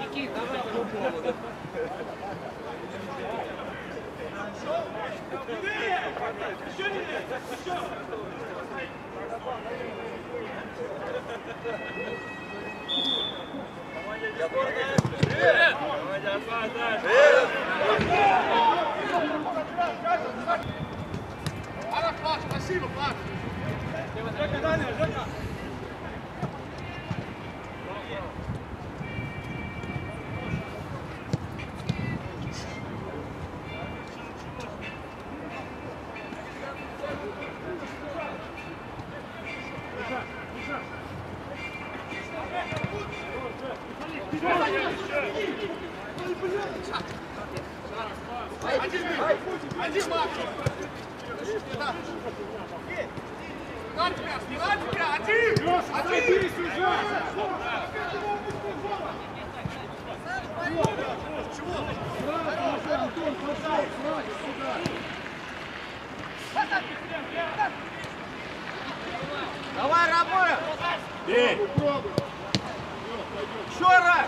Никит, давай по-любому. Спасибо, Паш! Жека, Даня, Жека! Один Макс! Давай, работай! Бей! Еще раз!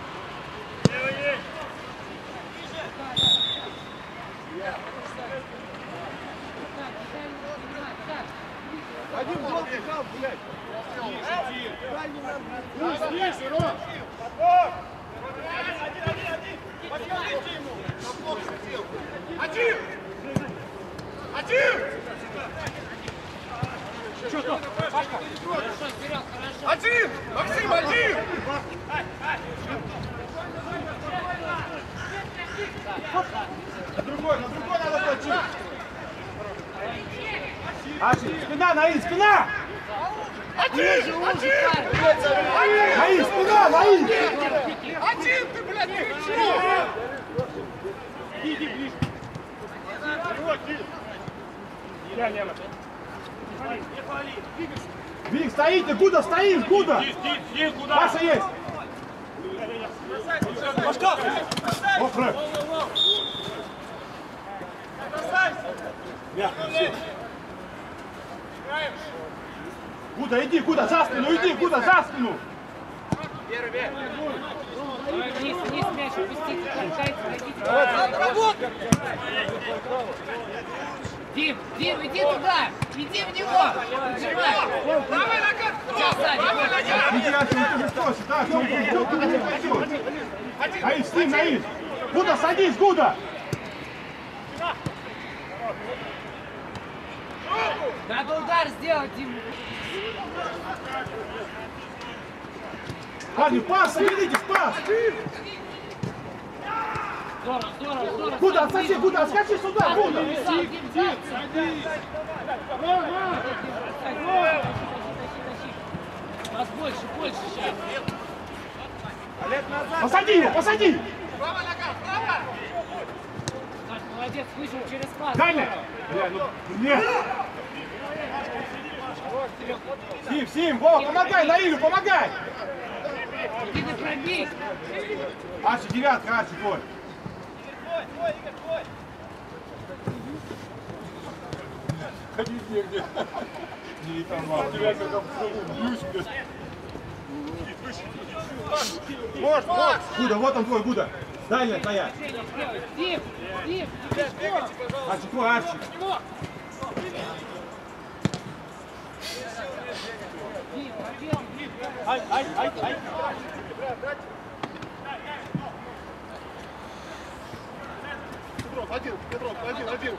Один долгий хал, блядь! Тише, Ром! Один! Один! Что-то? Один! Максим, один! На другой надо точить! Арчи, спина, Наиль, спина! Один! Наиль, спина, Наиль! Один, ты, блядь, ты что? Иди ближе. Я лево. Вик, стоите, куда стоишь, куда? Паша есть! Пашка! Офрэ! Куда, иди, куда, за спину, иди, куда, за спину! Вниз, вниз мяч, опустите, толкайте, найдите. Дим, Дим, иди туда! Иди в него! Давай нога! Давай нога! Иди, Артем, ты же спросишь, так, что он пойдет, куда не пойдет? Наиль, с ним, Наиль! Куда, садись, куда? Надо удар сделать, Дим. Парни, пас, соберитесь, пас! Здорово, здорово, здорово. Куда, отсоси, куда, отскочи сюда, куда? Нас больше, больше сейчас. Посади его, посади! Право нога, право! Так, молодец, вышел через пас. Даня! Нет! Сим, Вова, помогай, Наилю, помогай! Иди ты пробей. Арчи, девятка, Арчи, твой. Твой, Игорь, твой! Ходи негде. Не там, ладно. Девятка там плюс. Может. Гуда, вот он твой, Гуда. Дальняя твоя. Дим, Дим, ты что? Арчи, твой, Арчи. Ай. Петров, один.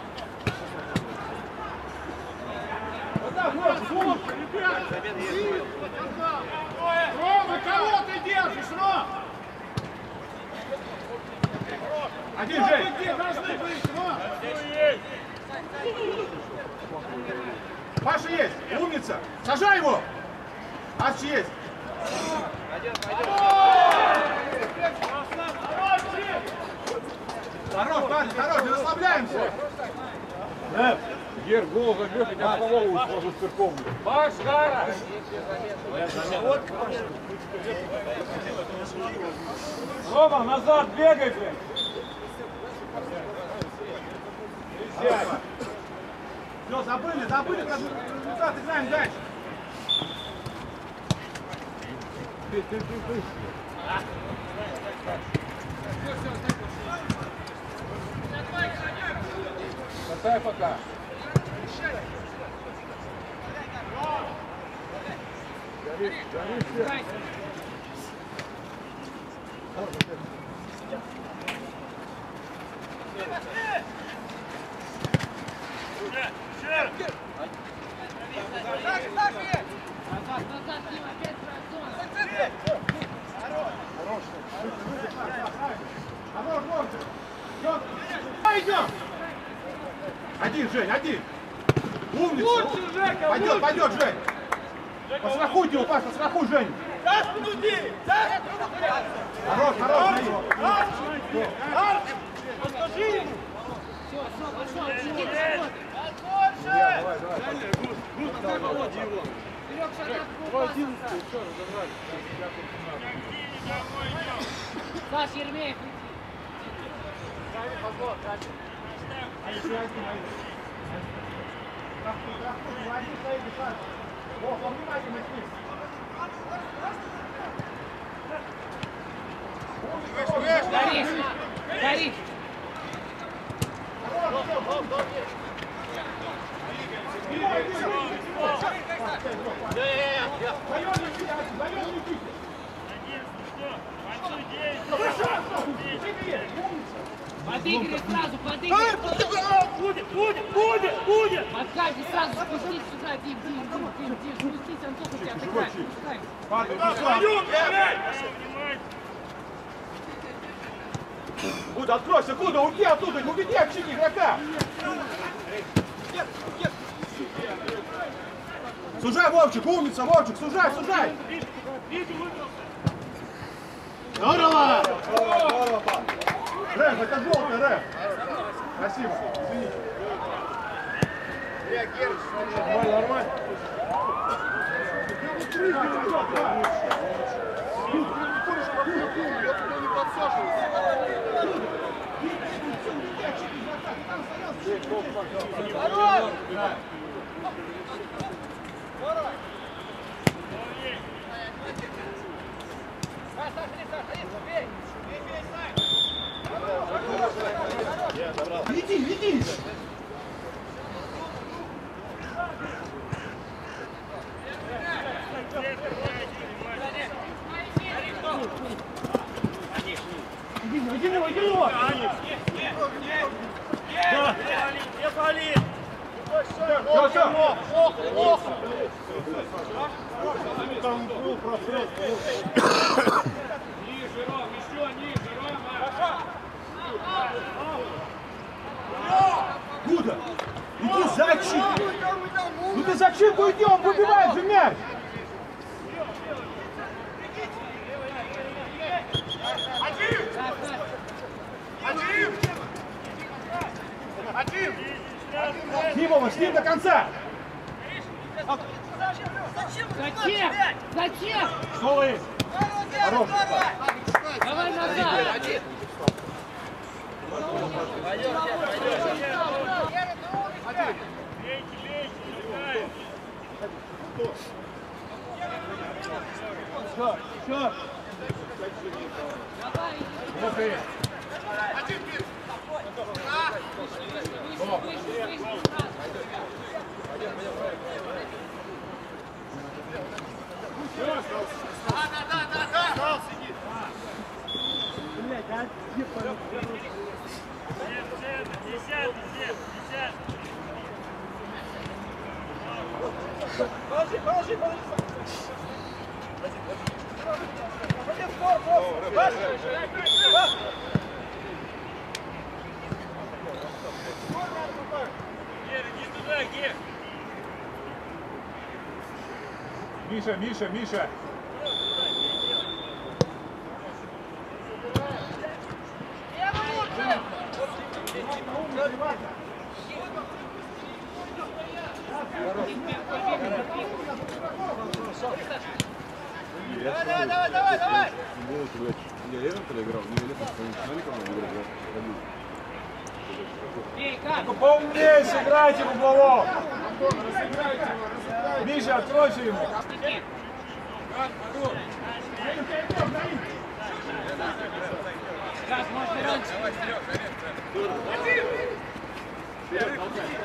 Рома, кого ты держишь, Ром? Один, Жень. Где должны быть, Ром? Паша есть, умница. Сажай его. Арчи есть. Хорош, не расслабляемся. Гер, гол забьешь, я тебя голову сложу с церковью. Маш, Гара! Рома, назад бегай, блядь! Все, забыли, как результат играем дальше. Отдыхай пока. Назад, Дима, опять твоя зона. Идем! Один, Жень, один! Умница! Пойдет, Жень! Пострахуйте его, Паш, пострахуй, Жень! Хорош, Подскажи! Все, пошел, сиди, работай. Вперед, Саш, Ермеев, горишь, горишь. Подыгрывай сразу, подыгрывай. Будет! Подкати сразу, спустись сюда, Дим, спустись, Антоха тебя отыграет. Куда, откройся, куда, уйди оттуда, уведи общики игрока! Сужай, Вовчик, умница, Вовчик, сужай! Здорово! Рэм, это желтый, Рэм! Спасибо, извините. Нормально. Веди! Иди его! Не пали! Все! Плохо! Там был просрет. Ниже, Ром, еще ниже, Рома! Куда? Иди зачем? Ну ты зачем уйди, он выбивает же мяч! Один! Димова, с ним до конца! Зачем? Что вы? Хорош! Давай назад. Все! Давай. Положи! Миша! Давай! Я летом когда играл, не летом, смотри, как он играл. Эй, как? Ну поумнее сыграйте в угловом! Миша, откройся ему! Как можно раньше?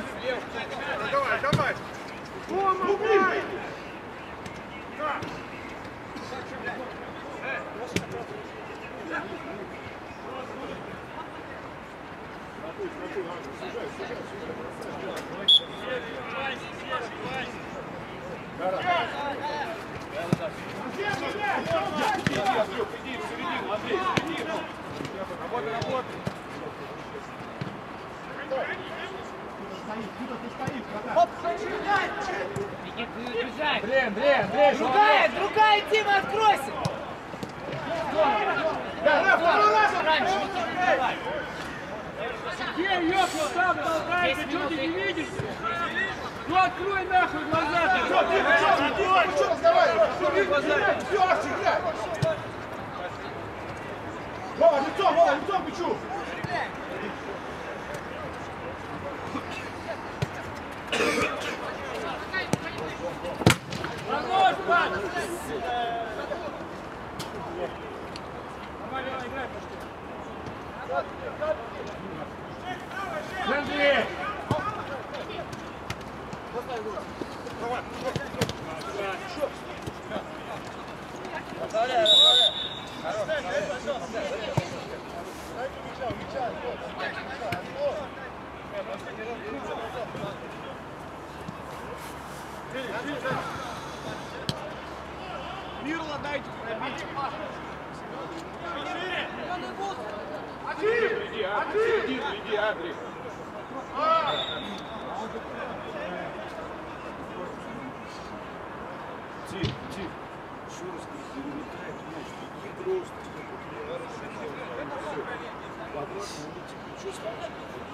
Другая, Дима, откройся! Раньше, Никита, давай! Сергей, ёпта, там толкается, что ты не видишь? Ну открой нахуй глаза! Что разговариваешь? Все, Арчи, играй! Вова, лицом к мячу! Погнось, пан! Давай, играй, пошли. Центре! Миру отдайте. Иди, Адри. Тихо. Еще раз перелетает мяч. Беги просто. Что скажешь?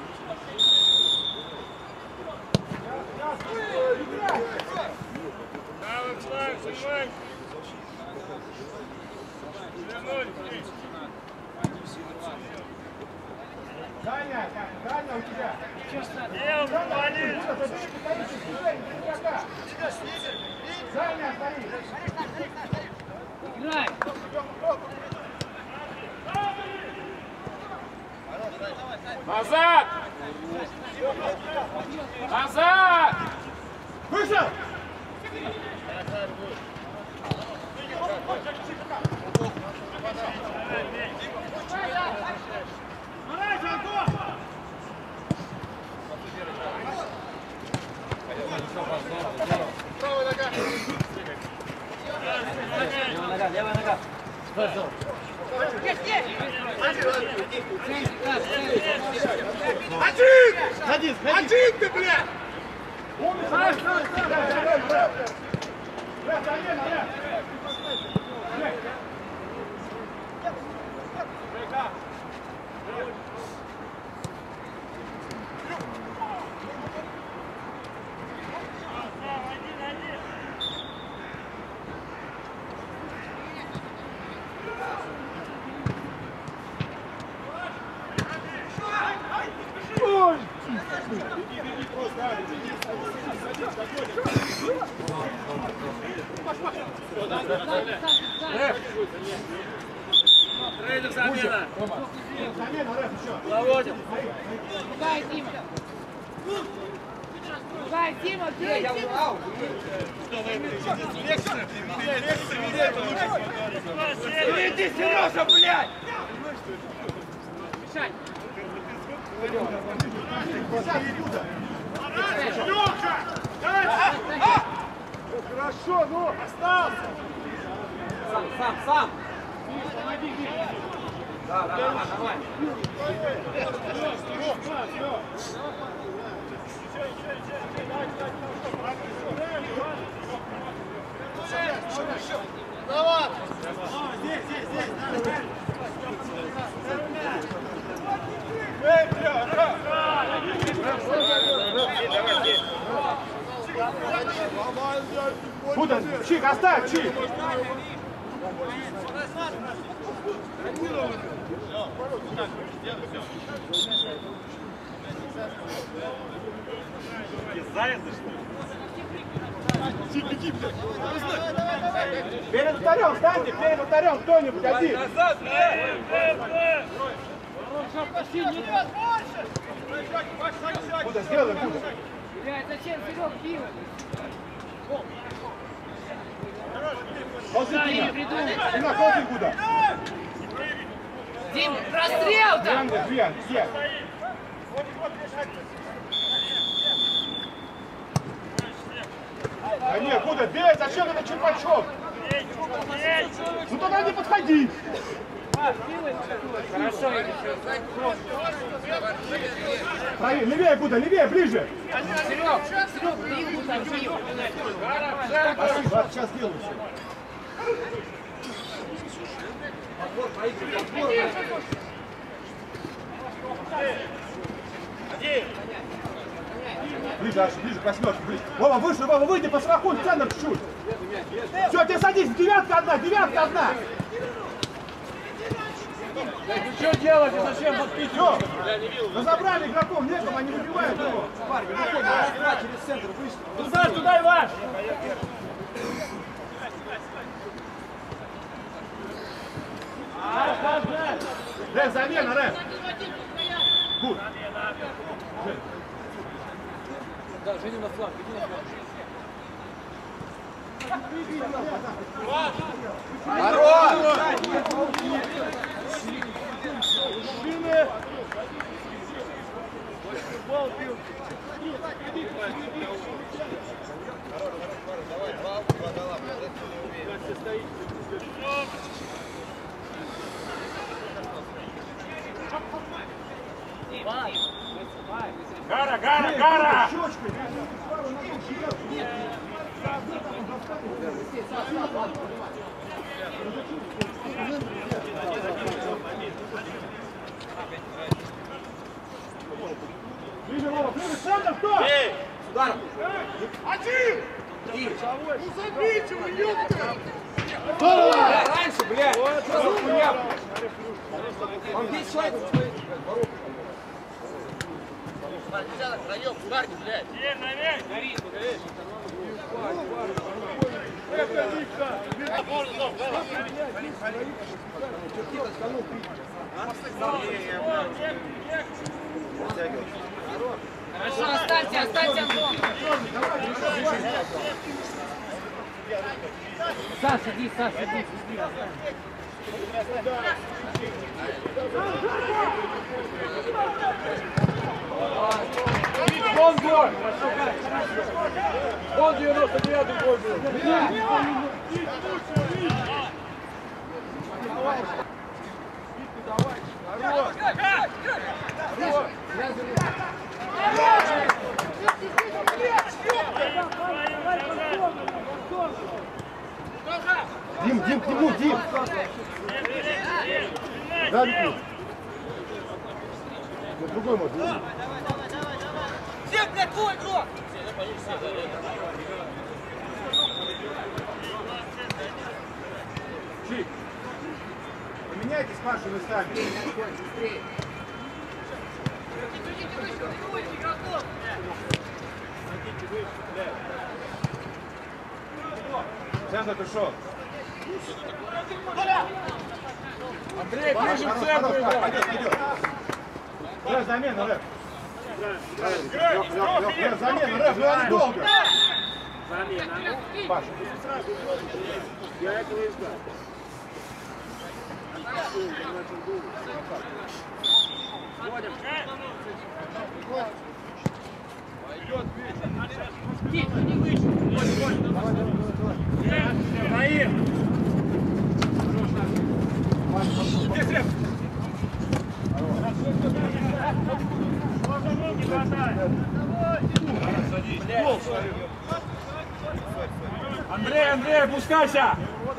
Давай, Славик, снимай. Даня, у тебя! Даня, стоит! Играй! Назад! Назад! Вышел! Левая нога! Один ты, блядь! Трейдер замена! Другая, Дима! Другая, Дима, бей! Иди, Сережа, блядь! Мешай! Хорошо, ну! Остался! Сам! Да, давай! Куда? Чик, оставь, Чик! Перед вратарем, встаньте, перед вратарем кто-нибудь один! Назад, Куда, сделай, куда? Блядь, зачем Серег бил? Ползи, Да, я Дина! придумал. Дина, ползи, куда? Дим, расстрел-то! Где? Да нет, куда? Бей, зачем это Черпачев? Ну тогда не подходи. Хорошо, Игорь. Правее, левее, Куда, левее, ближе. Серег, бил туда, бил. Спасибо, сейчас делаю все. Ближе, Аша, ближе, к восьмерке, ближе. Вова, выше, Вова, выйди, пострахуй, в центр чуть-чуть. Все, ты садись, девятка одна. Ну что делать, зачем подпить? Все, разобрали игроков, некому, они выбивают его. Через центр вышли. Туда, Иван! Рэп, замена, Рэп. Гуд. Да, Женя на фланг, иди на фланг. Гара! Ближе, Вова, ближе, центр, кто? Удар! Один! Ну забейте вы, ёпта! Раньше, блядь! Что за хуйня? Он здесь человек. Хорошо, оставьте, Антон. Саша, иди. Вон гол! Вон 99-й гол был. Дим, к нему, Дим. Да, Вику. Другой может. Всем, блядь, твой игрок! Чик. Поменяйтесь с Пашей местами. Центр пришел. Андрей, ближе в центр играй. Пойдет. Рэп, замена, Рэп. Рэп, замена, Рэп, ну долго. Паша. Я этого и ждал. Андрей, опускайся!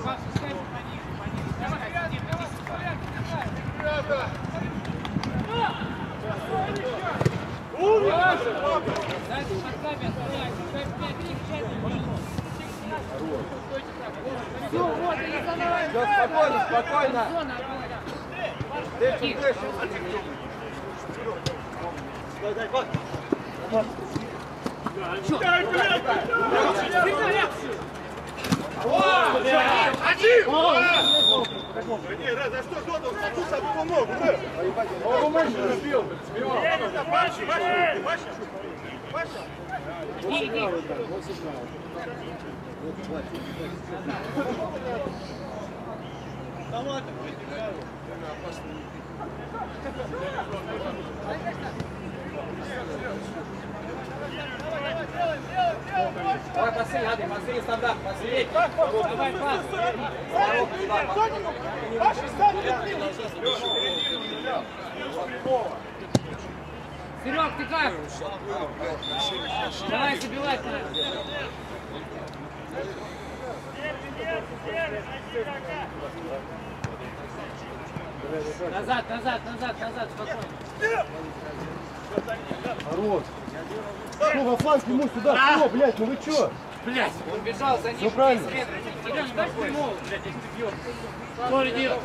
Спокойно. Один! За что зонул? Статус об ногу, Рэп! Он мышцы забил. Иди. Да ладно, Пасы, Ады, пасы, стандарт, пасы. Давай, пас. Серег, ты как? Давай забивать. Назад, спокойно. Хорош. Что, во фланг ему сюда? Что, блядь, ну вы чё? Блядь, он бежал за ним. Все правильно. Сереж, дай прямого, блядь, если ты бьешь. Что ли делать?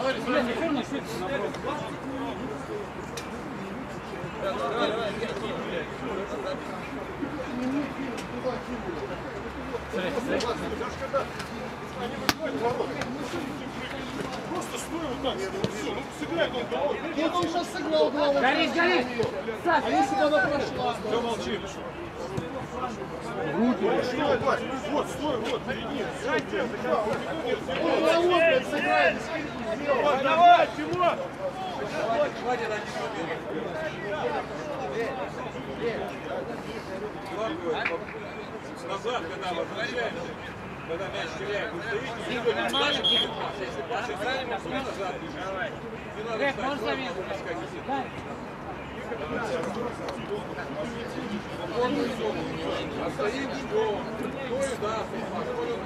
Просто стой вот так. Все, ну сыграй он головой. Вот он сейчас сыграл головой. Горишь! Саш, А если бы она прошла? Все, молчи. Вот, стой, вот, перед ним. Вот, давай, Тимур! Назад, когда возвращаемся, когда мяч теряем, вы стоите, никто не знает, если Паша занят, то назад бежит. Грег, можешь заметить? Дай. А стоим, что? Ну и да, похоже,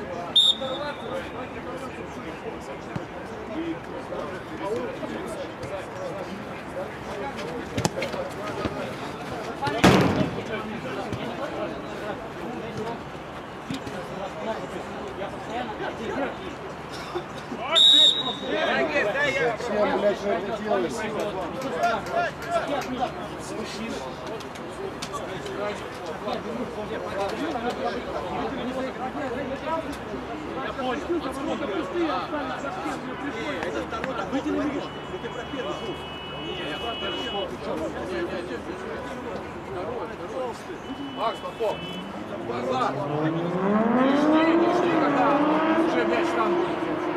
Зачем, блядь, что это делаешь? Макс, Попов, назад. Не жди, когда уже мяч там будет.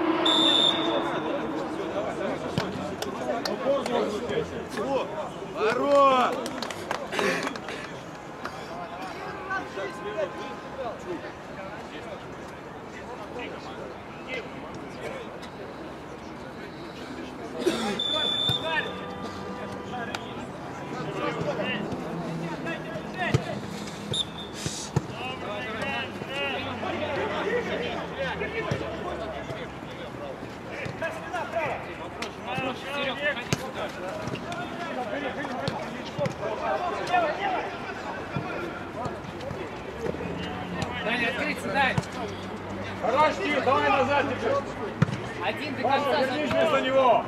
Ворот! Дай, открыться, дай. Хорош, Тим, давай назад теперь. Один до Паша, конца. вернись вместо него.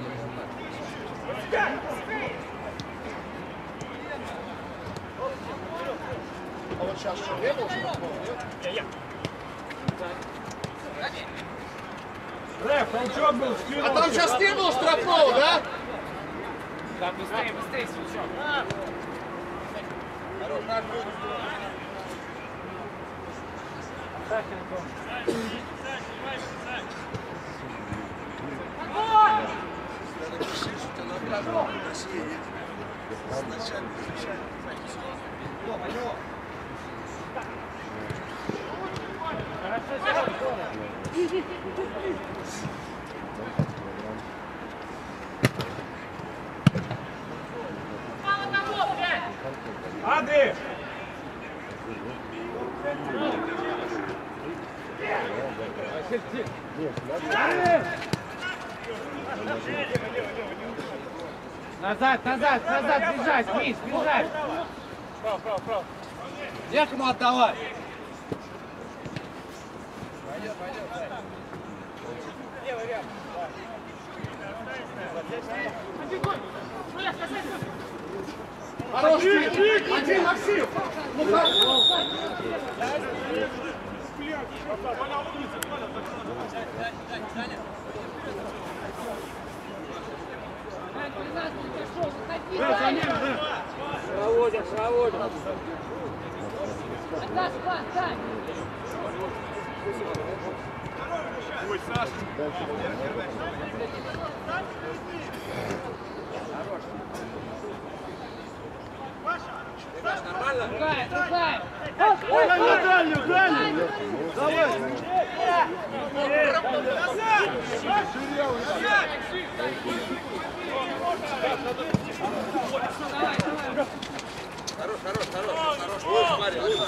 А вот сейчас что, не был штрафного? Рэп, толчок был, скинул. А там сейчас не было штрафного, да? Да, быстрее, Свечок. Ады! Назад, бежать, Миш, бежать. Прав. Некому отдавать. Хорош, один, Максим! Ну как? Проводят. Отдашь, дай. Ой, Саша! Другая. Ой, дальнюю, дальнюю! Давай! Вот, смотри, вот.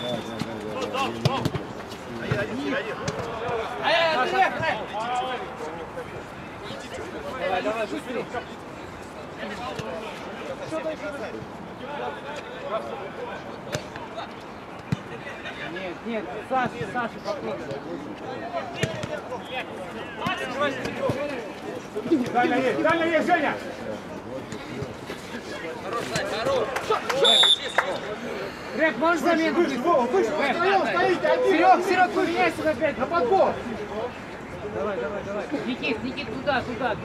Давай, давай, быстрее. Нет, нет, Саша попробуй. Дальня есть, Женя! Рэп, можешь замену? Выше, Вова, выше, вы втроем стоите, один! Серег, поменяйся опять. На подбор! Давай. Никит, туда.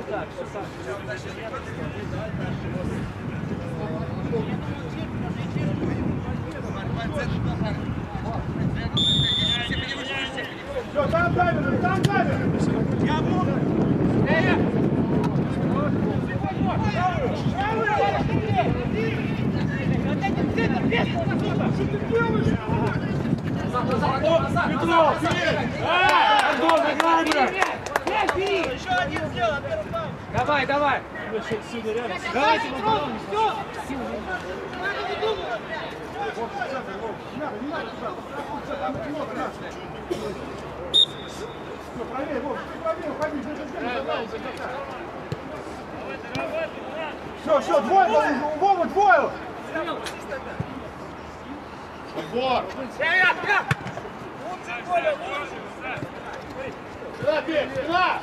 Все, там камера! Я буду! Петров, Еще один сделал, Давай. Давайте попробуем. правее, Вов, правее, уходи. Все, двое, Вова, двое. Подбор. Сюда, бей, сюда.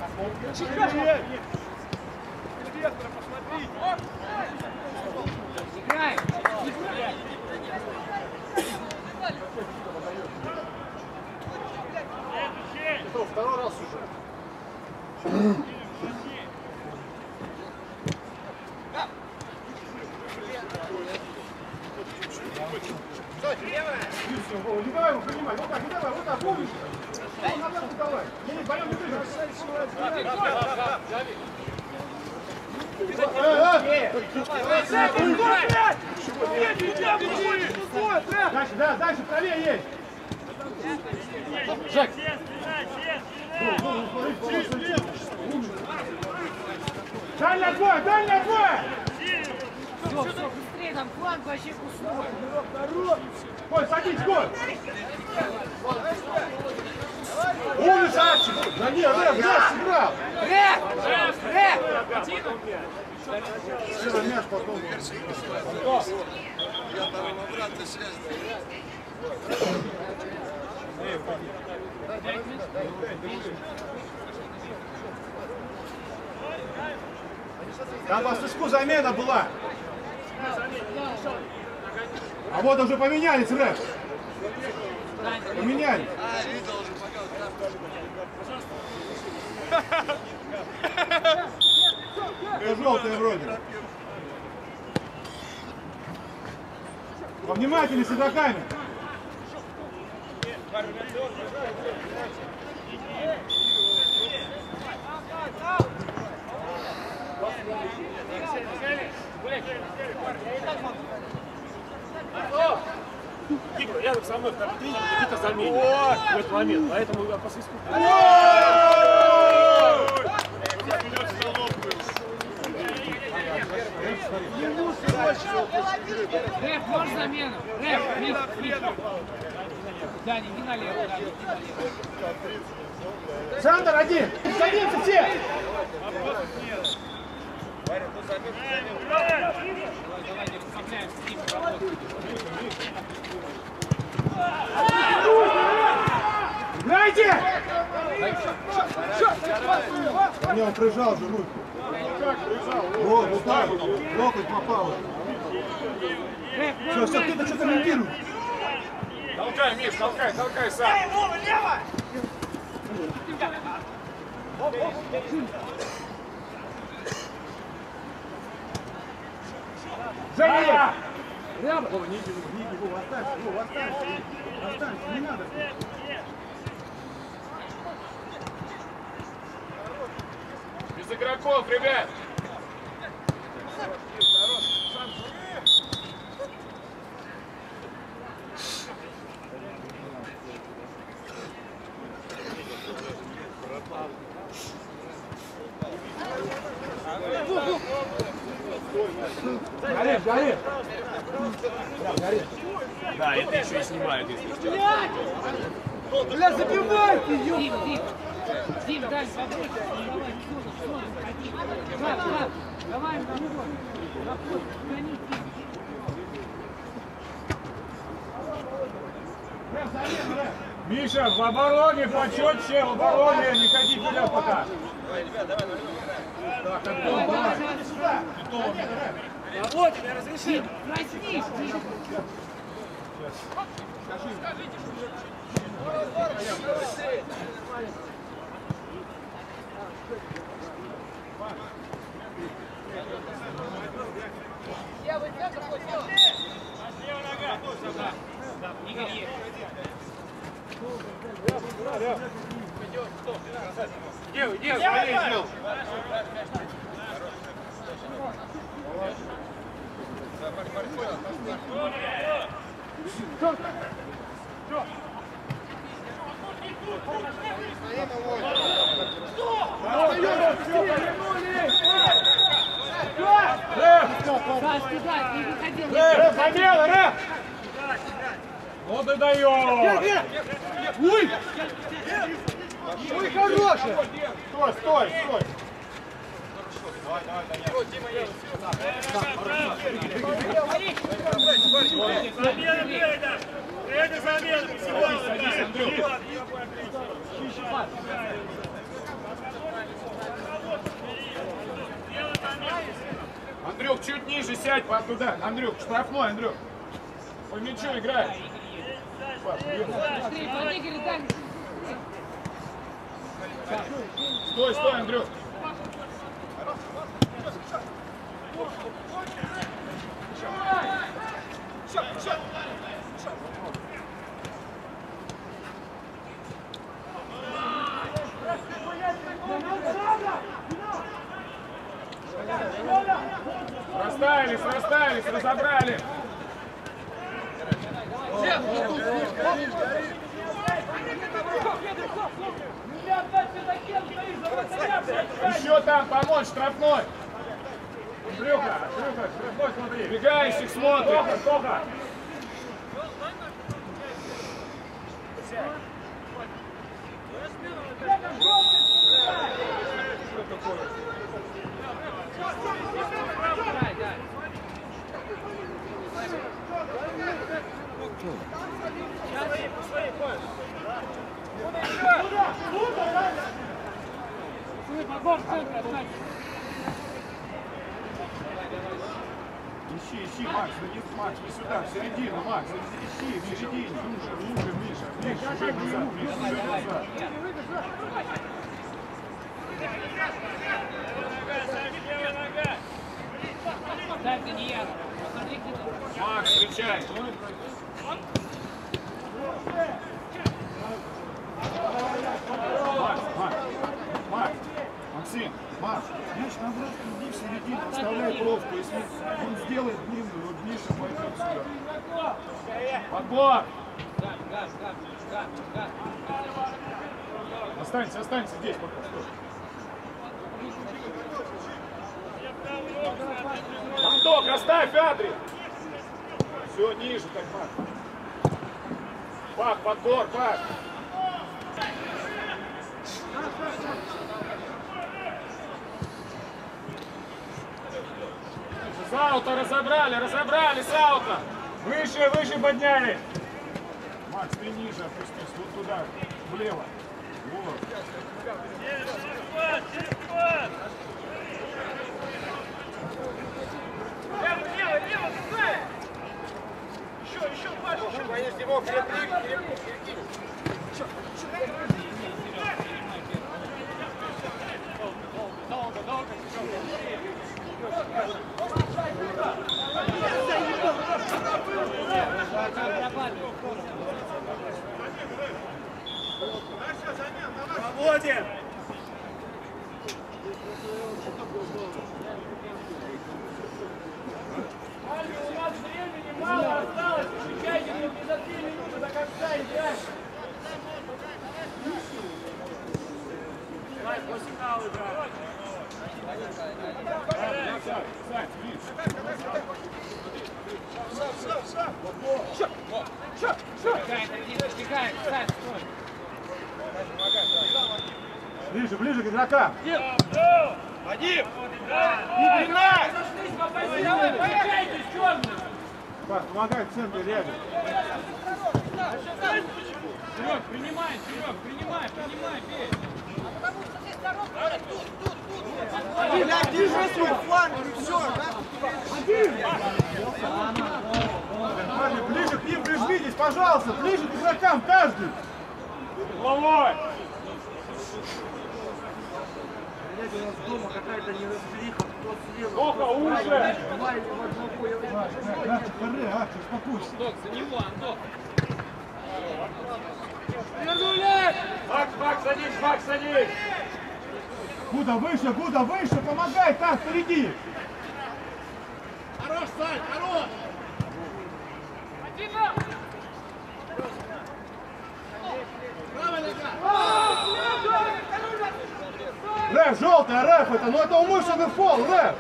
Играй. Петров, второй раз уже. Не давай его принимать, вот так, не давай, вот так, помнишь? Назад не давай. Не, боем не бежишь. Дальше, правее есть. Жек. Дальний отбой! Все, быстрее, там фланг вообще пустой. Коль, садись, Коль! Умница, Арчи! Да нет, Рэп сыграл! Рэп! Все, мяч потом. Я там обратно связь. Там по свистку замена была. А вот уже поменялись, Рэп. Поменялись. А, видел уже, Это желтые вроде. Повнимательнее с игроками. Игорь, рядом со мной в тренинге где-то заменит в этот момент, поэтому я по свистку. Рэп, можешь замену? Рэп, Миш. Даня, иди налево, Даня, иди налево. Сандер один! Садимся все! Давайте расслабляем, сидим, работаем. Играйте! Не, он прижал же руку. Вот так, локоть попал. Все, кто-то что-то комментирует. Толкай, Миш, толкай сам. Женя! Вова, не иди, Вова, останься, не надо. Без игроков, ребят. Горишь, горишь. Горишь. Да, это еще и снимают, если что. Бля, забивайте, ё! Дим, дай, побольше. Давай, Влад, давай, на ход. На ход, гони, Миша, в обороне, почетче, в обороне, не ходи вперед пока. Вот тебе разреши. проснись, Дим. Игорь есть. Делай, делай. Саш, туда, не выходил. Замена, Рэп! Вот и даешь! Уй! Ой, хороший! Стой, стой, стой! Это замена! Садись, Андрюх! Андрюх, чуть ниже сядь, туда. Андрюх, штрафной, Андрюх. По мячу играй. Быстрее, под Игорь, дай. Стой, стой, Андрюх. Расставились, разобрали. Еще там помочь, штрафной. Андрюха, штрафной смотри. Бегающих смотрит. Тоха. Ищи, Макс, Макс, не сюда, в середину, Макс, ищи, в середине. Лучше, Миша, ближе назад. Дай мне не я. Посмотри, где. Макс, встречай. Макс, Максим, Макс, мяч наоборот, иди в середину, оставляй бровку. Если он сделает длинную, вот Миша пойдет сюда. Подбор! Останься здесь пока. Антох, оставь адрес! Все, ниже так, Макс. Пах, подбор, пах! Саута разобрали, Саута! Выше подняли! Макс, ты ниже опустись, вот туда, влево. Вот. Еще, конечно, его крепкий. Свободен! У нас времени мало осталось. Встречайте мне за 2 минуты до конца играть. После фаула играть. Сань, видишь? Бегаем, Сань, стой. Ближе, ближе к игрокам. Вадим! Паш, помогай в центре рядом. Серег, принимай, бей. Блядь, держи свой фланг, и все, Парни, ближе к ним прижмитесь, пожалуйста, ближе к игрокам, каждый. Головой! у нас дома какая-то неразбериха, кто слева. Плохо, уже! Давай его в одного, я Артем, успокойся. Антох, за него, Антох. Макс, садись! Гуда выше, помогай там, впереди! Хорош, Сань, хорош! Правая нога! Рэф, желтая, Рэф, это умышленный фол, Рэф!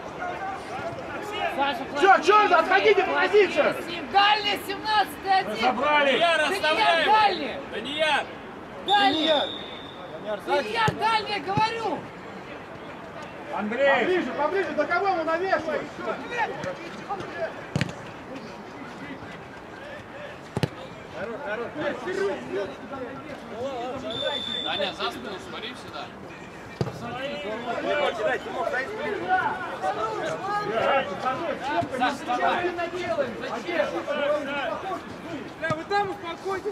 Саша, Чё, отходите, позиция! Дальний, 17-1! Забрали! Данияр, дальний! Данияр! Дальний! Данияр, дальний, говорю! Андрей! Поближе, до кого мы навешиваем? Даня, за спину смотри сюда. Саш, вставай! Зачем? Бля, вы там успокойтесь,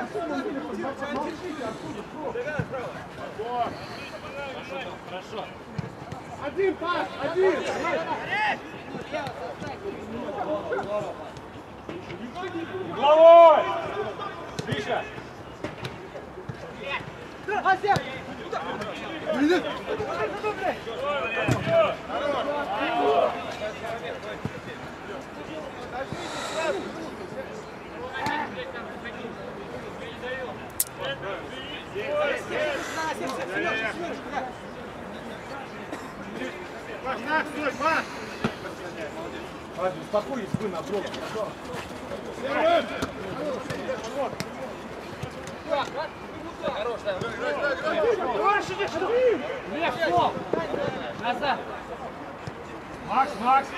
Хорошо. один, Паш, один! Головой! Тише! Паш, стой, Паш! Паш, успокойтесь вы на блок. Легко! Назад! Макс!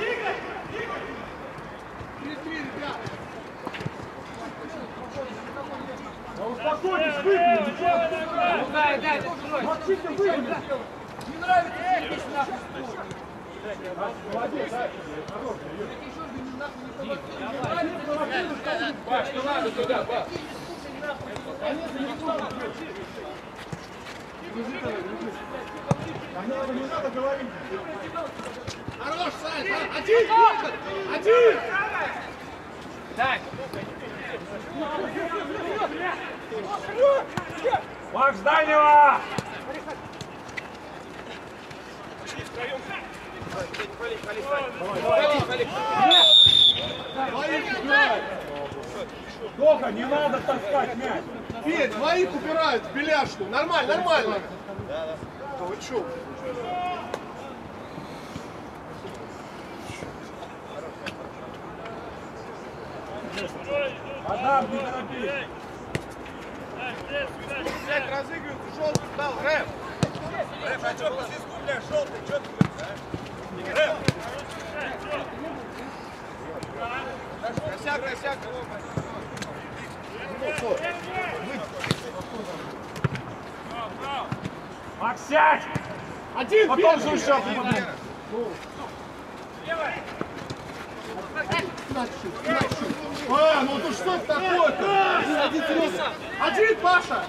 Да успокойтесь, выпьем, ничего! Дай, открой! Максимка, выпьем! Не нравится, идите нахуй! Молодец, Паш, не надо туда, Паш! не надо говорить. Хорош, Сань! Один! Один! Так! Макс, дальнего! Доха, не надо таскать мяч. Петь, двоих убирают в беляшку. Нормально, нормально. Да. Вы чё? Адам, не торопись. Блядь, разыгрывают, желтый дал, Рэп. Рэп, а чё по свистку, бля, желтый, чё ты говоришь, а? Рэп! Косяк. Макс, сядь! Один, Потом первый. же еще. Ну тут что это такое-то? Один, Паша.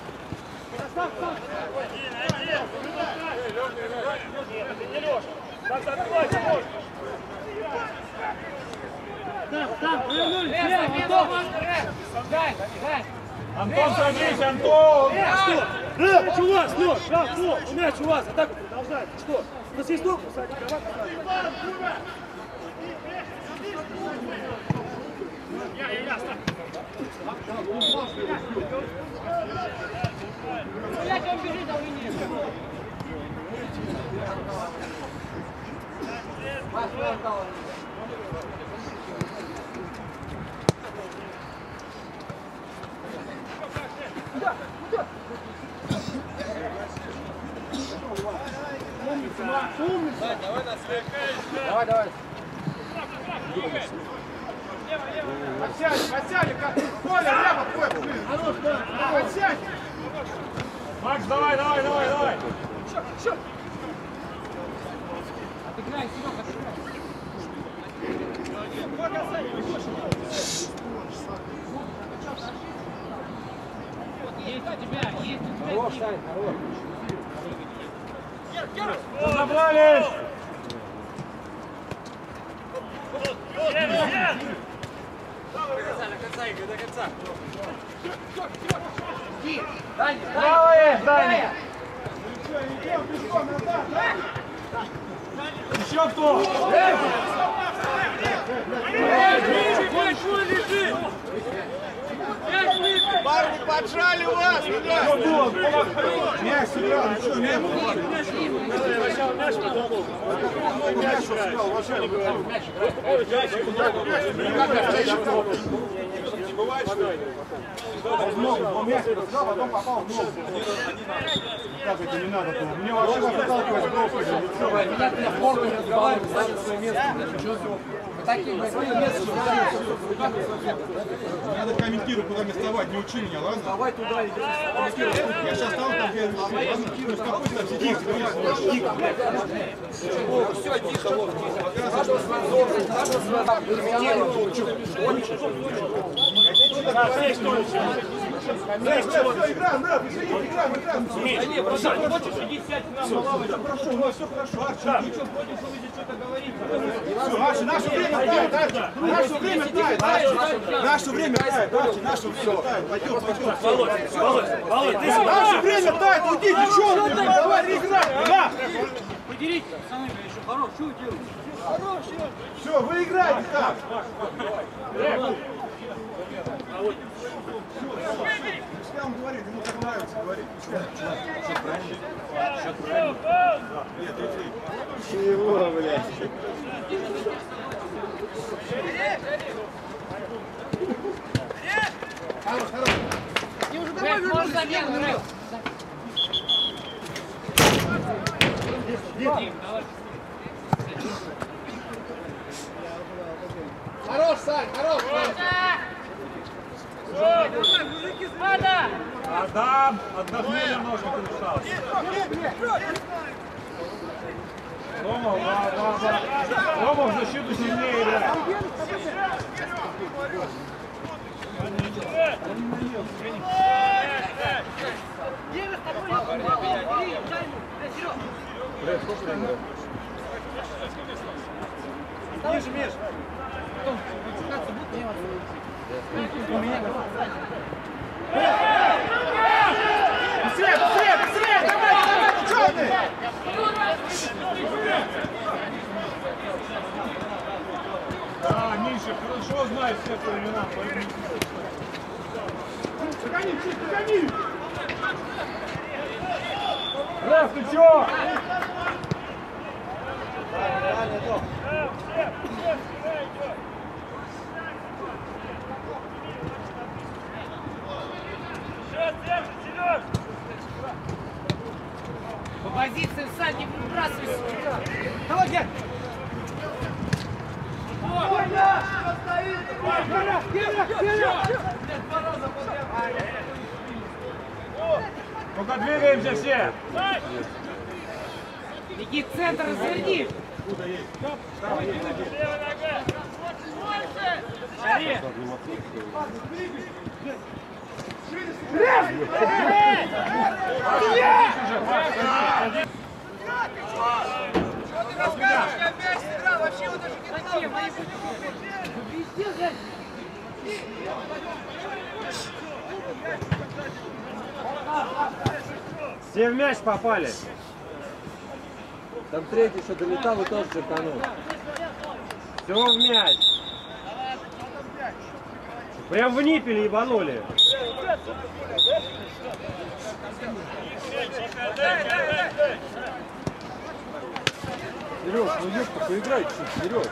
Дай! Антон, садись, Антон! Мяч у вас, Лёш, мяч у вас, атаку продолжает. Что? На свисток, кстати, Давай, давай. Подсядь, как Коля, лево, Коля, подсядь. Макс, давай. Отыграй, Серега, отыграй. Есть у тебя, есть у тебя. Хорош, Сань, хорош. Разобрались! До конца. Давай, Даня! Еще кто? Парни поджали вас, ребят! Мяч сыграл, ничего не было. Мяч сыграл, вообще не говорю. Возможно, он мяч сыграл, потом попал в ногу. Как это не надо было? Мне вообще заталкивать бровку. Меня для формы разговаривать, ставить свое место. Такие Надо комментировать, куда мне вставать, не учи меня, ладно? Давай туда иди. Я сейчас стал там, где комментирую, успокойся, там сиди, тихо. Все, тихо. Играем, да, играем. Не, просто хочешь, иди сядь к нам на лавочку. Хорошо, у нас все хорошо. Арчи, Ничего против, что вы здесь что-то говорите. все, Арчи, наше время тает, Арчи. Наше время тает, Арчи. Наше время тает, Арчи, наше время тает. Пойдем. Володь, ты Наше время тает, уйди, девчонки, давай, играй. Да. подерите, пацаны, еще хорош, что вы делаете? Хорош, Все, вы играете так. Пускай он говорит, ему так нравится говорить. Счет правильный. Нет, 3-3. Чего, блядь? Хорош. Можно замену, Рэп. Хорош, Сань, хорош. Адам, отдохни немножко, ты устал. Рома в защиту сильнее играет. Миша, Миш. Быстрее, давай, что ты? Да, Миша хорошо знает все по именам. Догони! Рэф, ты чё? По позиции, Сань, не выбрасывайся. Давай, Гек! Ну-ка, двигаемся все. Беги в центр, разверни. Шаре! Все в мяч попали. Там третий еще долетал и тоже черканул. Все в мяч. Прям в ниппель ебанули. Сереж, ну ёпта, поиграй чуть вперед.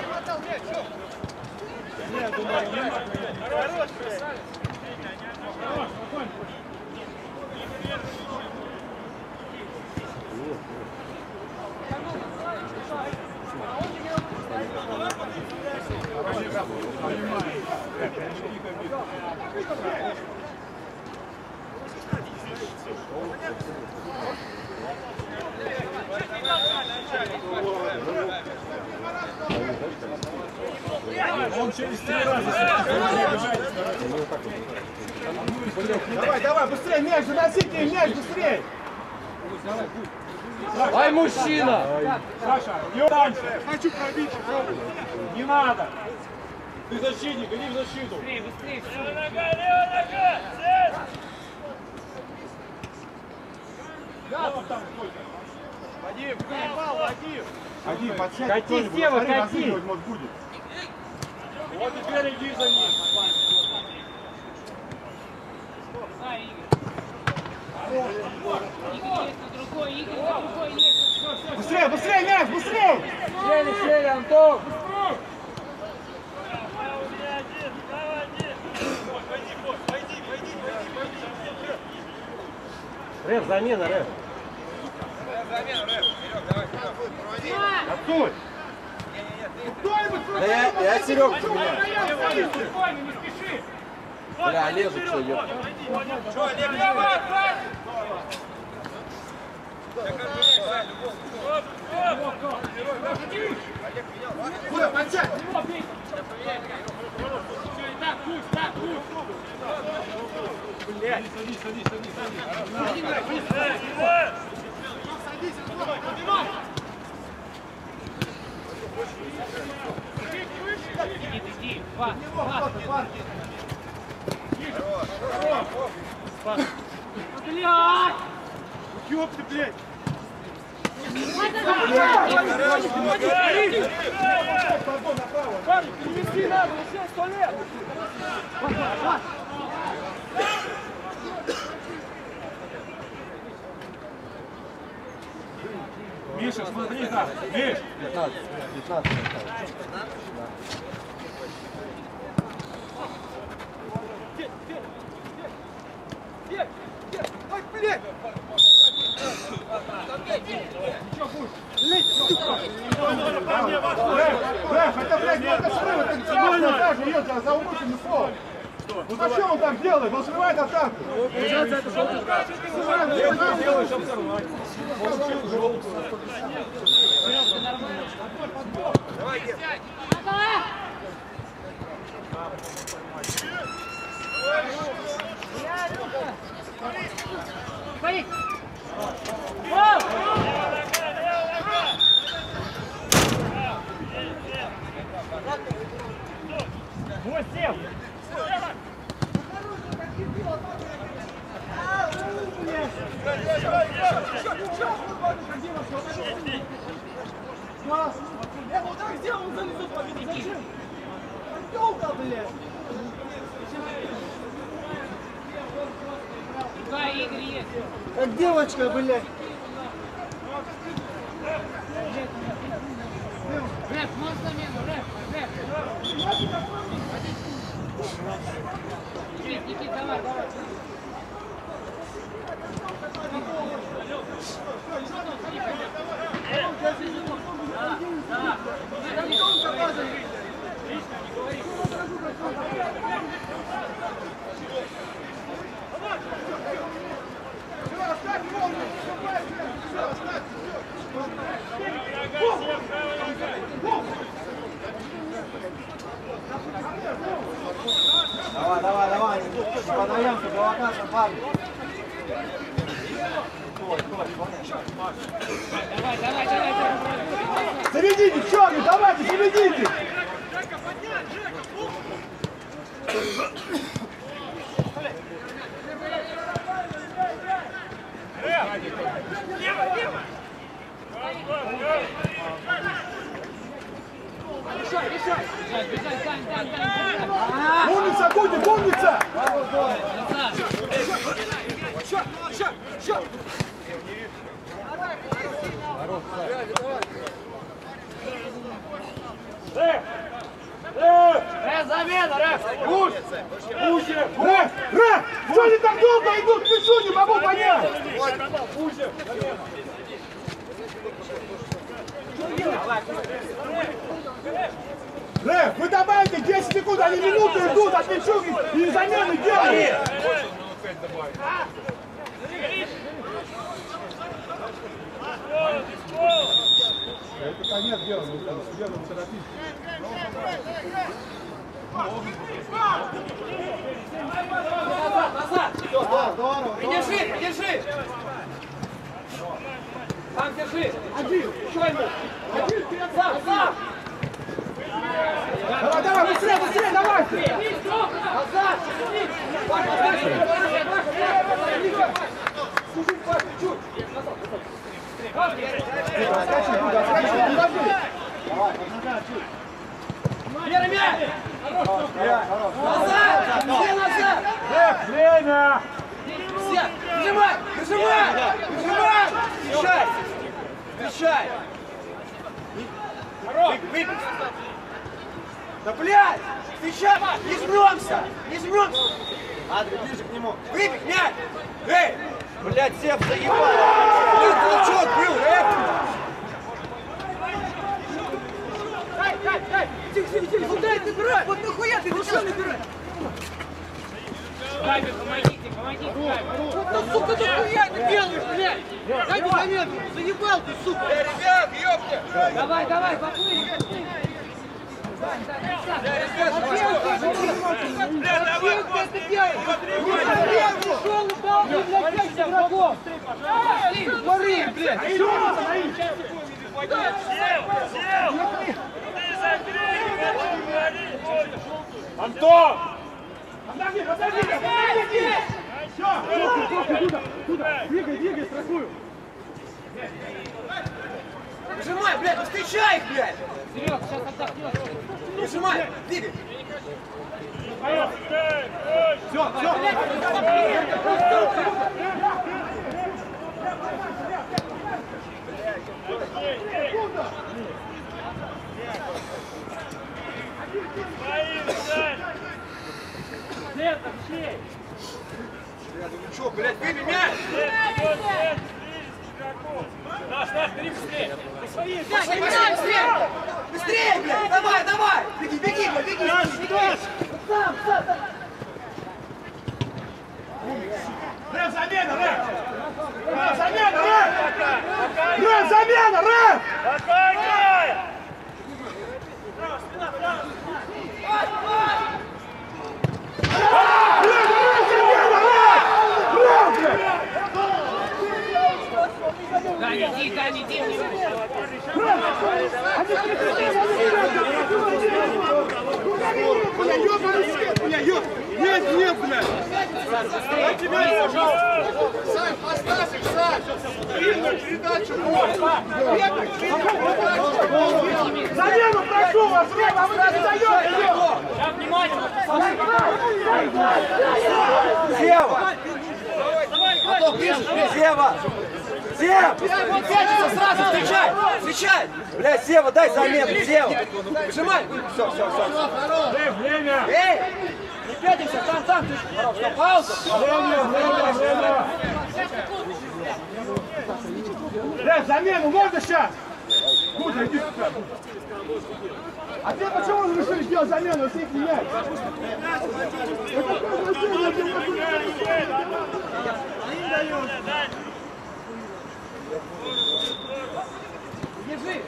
Он через 3 раза. Давай, давай, быстрее, мяч, заносите мяч, быстрее. Ай, мужчина! Саша, бьем дальше. Хочу пробить. Не надо. Ты защитник, иди в защиту. Быстрее, быстрее, все. Да, вот там сколько. Вадим, Вадим. Вадим, подсядь. Кати, Сева, кати. Может, будет. Вот теперь иди за ним. Да, Игорь. Игорь есть на другой, Игорь на другой есть. Быстрее, быстрее, мяч, быстрее. Сели, Антон! Рэп, замена, Рэп. Отсюда. Да я Серег поменяю. Спокойно, не спеши. Бля, Олежек что, ёпта. Куда, подсядь. Так, пусть, так, пусть. Иди, пас. Блядь! Ёпты, блядь. Парни, перевести надо, еще 100 лет! Миша, смотри как. Миш. 15. Ой, блядь! Рэф, это, блядь, это срыв, это красный даже, ёпта, за умышленный фол. Ну зачем он так делает? Он срывает атаку. Другая Игорь есть. Как девочка, блядь. Рэп, можешь замену, рэп. Никит, давай. Давай. Подаемся, провокация, парни. Давай. Заведите, черный, давайте, заведите. Умница, будет, умница! Замена, Рэф! Пуще! Рэф! Что они так долго идут? Пишу, не могу понять! Пуще! Рэф, вы добавите 10 секунд, они минуты идут, от мячу и замены делают! Это конец дела, судья нам торопит. Назад! Здорово. Придержи, придержи! Сам держи! Один! Еще ему! Сам, сам! Давай, давай, быстрее, быстрее, давайте! Назад! Вера, мяч! Назад! Все назад! Время! Все! Нажимай! Нажимай! Нажимай! Мешай! Мешай! Да блядь! Встречай! Не жмемся! Не жмемся! Андрей, ближе к нему. Выбег мяч! Эй! Блядь, Сев заебал! Блин, толчок был, Рэп! Тихо, ударь, набирай! Вот нахуя ты решил набирать? Гайби, помогите, помогите, Гайби. Вот ну, сука, нахуя ты делаешь, блядь? Дай мне замету! Заебал ты, сука! Ребят, ёпта! Давай, давай, поплыли. Зачем ты это делаешь? Зачем пришел и дал мне, блядь, 5 игроков? Смотри, блядь! Антон! Подожди, подожди, подожди! Все, туда, двигай, страхую! Нажимай, блядь, ну встречай их, блядь! Серег, сейчас отдохнешь. Нажимай, двигай! Все! Ну что, блядь, выбей мяч! Быстрее, блядь! Давай! Беги, блядь, беги! Сам! Рэф, замена, Рэф! Рэф, замена, Рэф! Рэф, замена, Рэф! Дани, иди. Нет, блядь! Дай тебе, пожалуйста! Сань, поставь их, Сань! Передачу! Замену прошу вас, Рэф, а вы не даете! Сейчас, внимательно. Сева! Сева! Сев! Пятится сразу, встречай! Блядь, Сева, дай замену, Сева! Нажимай! Все. Рэф, время! Эй! Не пятимся, там, ты хорош, что, пауза! Время! Рэф, замену можно сейчас? Кузя, иди сюда! А ты почему решили сделать замену, если их менять? Держи!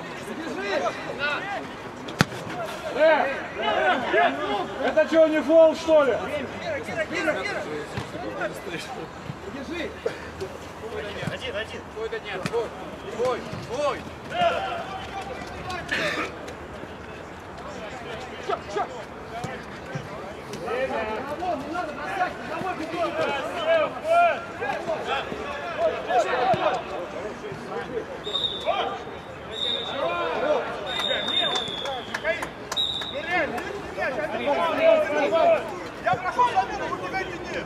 Это что, не фол, что ли? Держи! Один. Твой-то нет, твой. Не надо бросать, домой бегом! Я прошел замену, вы куда идите?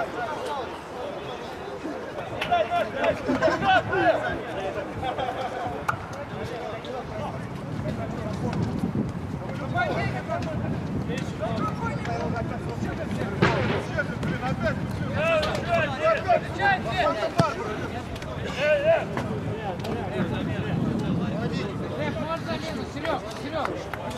Можешь замену, Серег, Серег.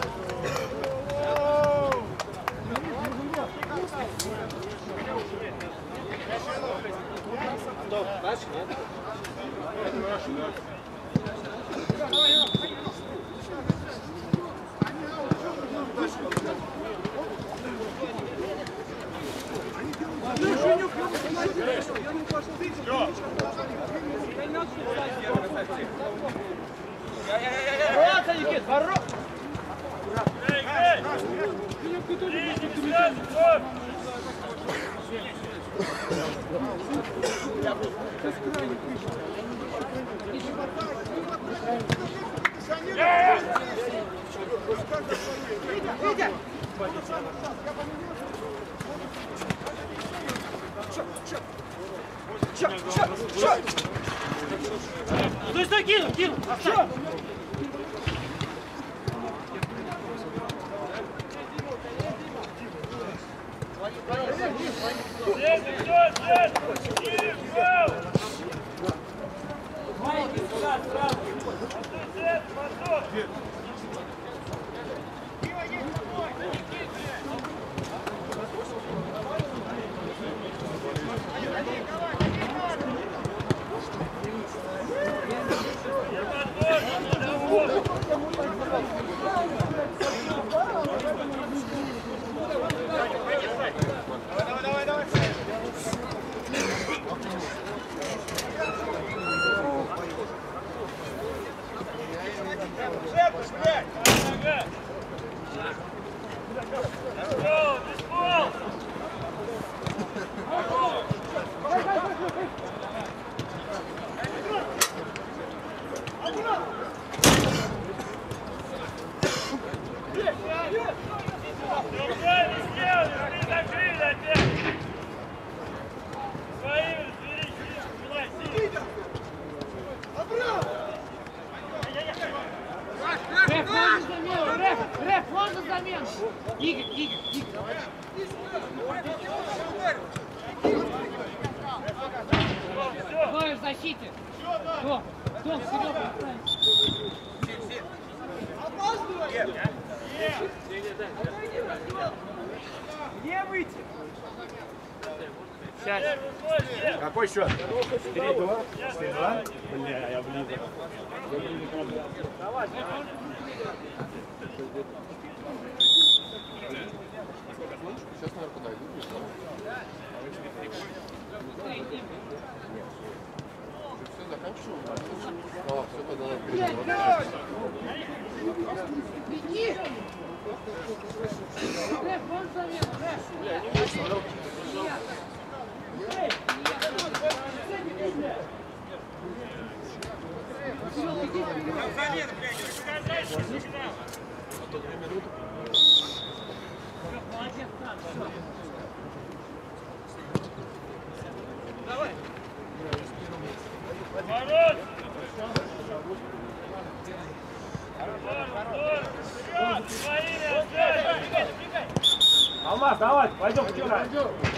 Стой, кину, кину! Что? Рэп, можно замену? Игорь. Двое в защите. Том, Серега, Где выйти? сядь. Какой счет? 4-2? 4-2? Бля, я близок. Давай. Сейчас, наверное, подойду. Все, заканчиваем. А, все, тогда Беги! Рэп, можно замену? Рэп. Давай. Алмаз, давай, пойдем, втираем.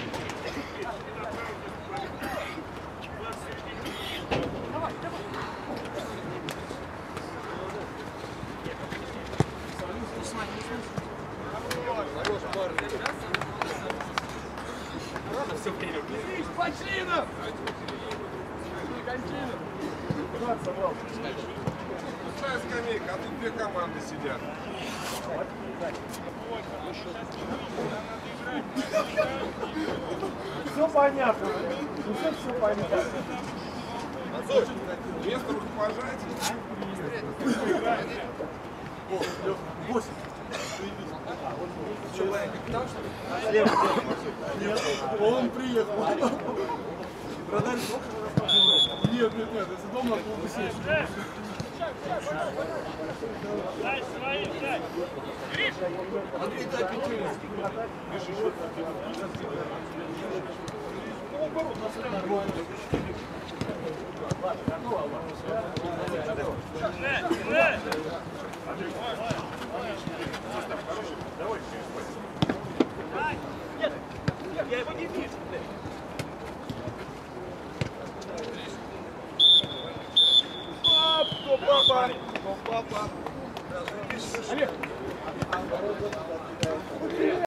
Почину! пустая скамейка, а тут две команды сидят. Все понятно. Уже все понятно. Отцов, место рукопожатия. Он приехал. Продали Нет, это дома надо сесть. Дай своим, дай. Гриш! Андрей, дай пятерку. ворот на центр. Я его не вижу. Папа! Папа! Олег,